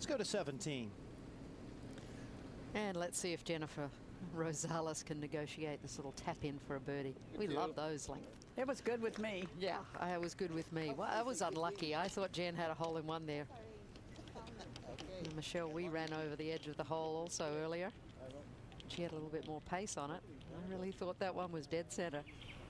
Let's go to 17. And let's see if Jennifer Rosales can negotiate this little tap in for a birdie. We love those lengths. It was good with me. Yeah, it was good with me. Well, I was unlucky. I thought Jen had a hole in one there. And Michelle, we ran over the edge of the hole also earlier. She had a little bit more pace on it. I really thought that one was dead center.